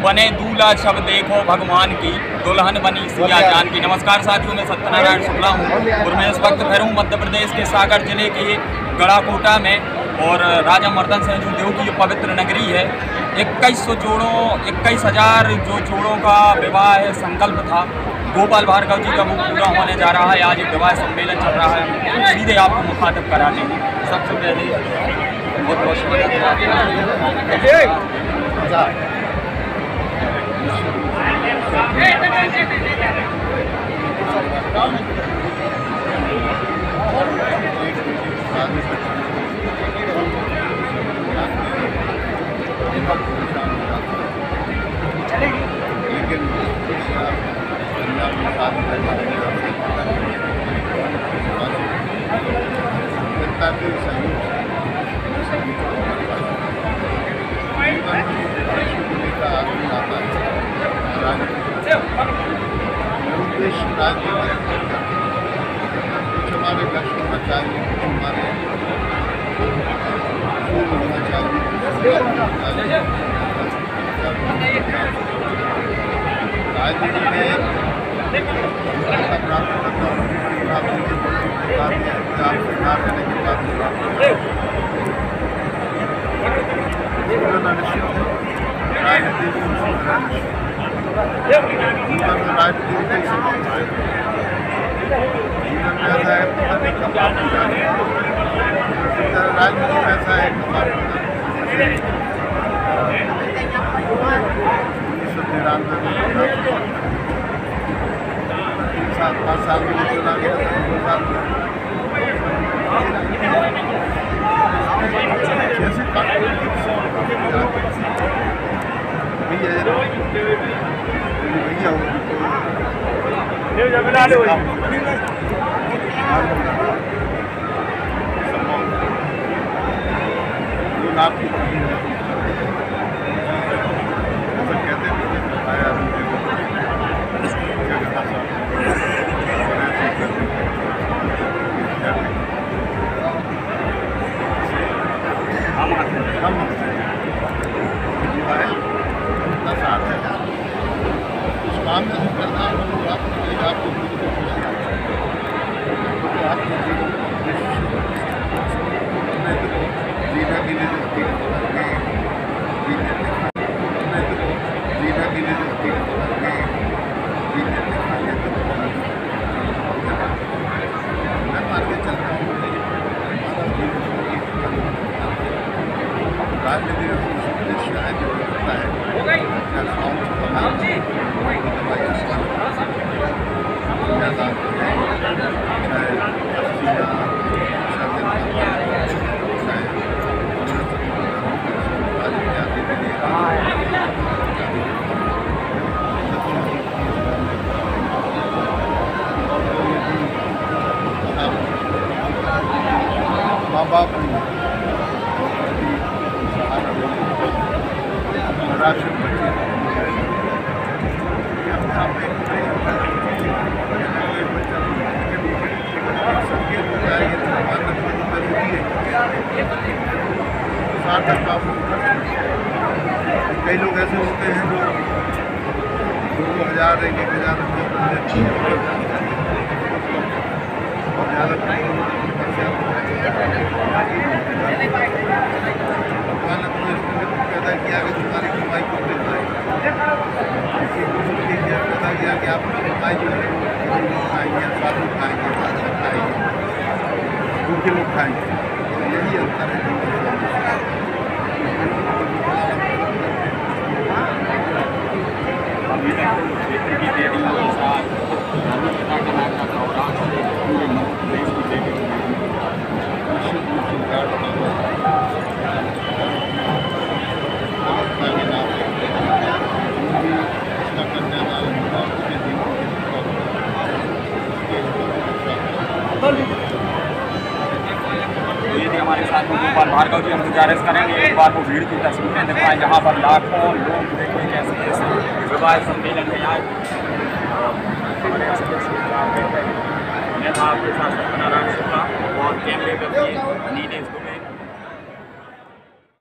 बने दूल्हा शब देखो भगवान की, दुल्हन बनी सिया जान की। नमस्कार साथियों, मैं सत्यनारायण शुक्ला हूँ और मैं इस वक्त फिर हूँ मध्य प्रदेश के सागर जिले के गढ़ाकोटा में। और राजा मर्दन सिंह जो देव की ये पवित्र नगरी है, 21,000 जो जोड़ों का विवाह है संकल्प था गोपाल भार्गव जी का, वो पूरा होने जा रहा है। आज एक विवाह सम्मेलन चल रहा है, सीधे आपको मुखातिब कराने। सबसे पहले बहुत बहुत स्वागत हमारे लक्ष्य होना चाहिए, हमारे होना चाहिए। राजनीति में प्राप्त करना निश्चित है। राजनीति ऐसा है 1993 साल में चुना गया था, 2 साल में माँ-बाप राशन बचे कई लोग ऐसे होते हैं जो 2,000 1,000 भगवान ने तुम्हें पैदा किया कि तुम्हारी कमाई को देता है, पैदा किया कि आप कमाई जो है खाएंगे, साधु खाएंगे, खाएंगे, भूखे लोग खाएंगे। यही अंतर है। हमारे साथ गोपाल भार्गव जी, हम गुजारिश करेंगे एक बार वो भीड़ की तस्वीरें दिखाएं जहाँ पर लाखों लोग देखें कैसे कैसे विवाह सम्मेलन में आए। मैं था आपके साथ सत्यनारायण शुक्ला और कैमरे पे नीलेश।